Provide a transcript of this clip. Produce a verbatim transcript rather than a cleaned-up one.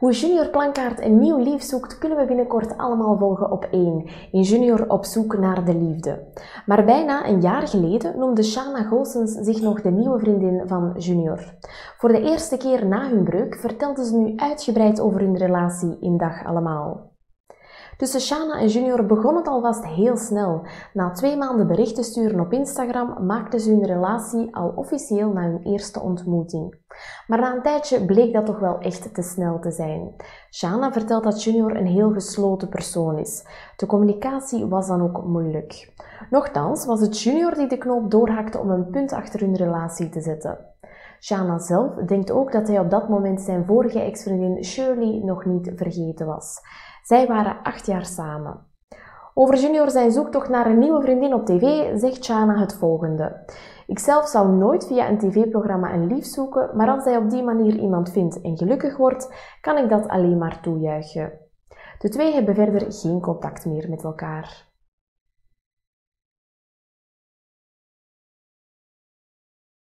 Hoe Junior Plankaart een nieuw lief zoekt, kunnen we binnenkort allemaal volgen op één. In Junior op zoek naar de liefde. Maar bijna een jaar geleden noemde Shana Goossens zich nog de nieuwe vriendin van Junior. Voor de eerste keer na hun breuk vertelde ze nu uitgebreid over hun relatie in Dag Allemaal. Tussen Shana en Junior begon het alvast heel snel. Na twee maanden berichten sturen op Instagram maakten ze hun relatie al officieel na hun eerste ontmoeting. Maar na een tijdje bleek dat toch wel echt te snel te zijn. Shana vertelt dat Junior een heel gesloten persoon is. De communicatie was dan ook moeilijk. Nochtans was het Junior die de knoop doorhakte om een punt achter hun relatie te zetten. Shana zelf denkt ook dat hij op dat moment zijn vorige ex-vriendin Shirley nog niet vergeten was. Zij waren acht jaar samen. Over Junior zijn zoektocht naar een nieuwe vriendin op tv zegt Shana het volgende. Ikzelf zou nooit via een tv-programma een lief zoeken, maar als hij op die manier iemand vindt en gelukkig wordt, kan ik dat alleen maar toejuichen. De twee hebben verder geen contact meer met elkaar.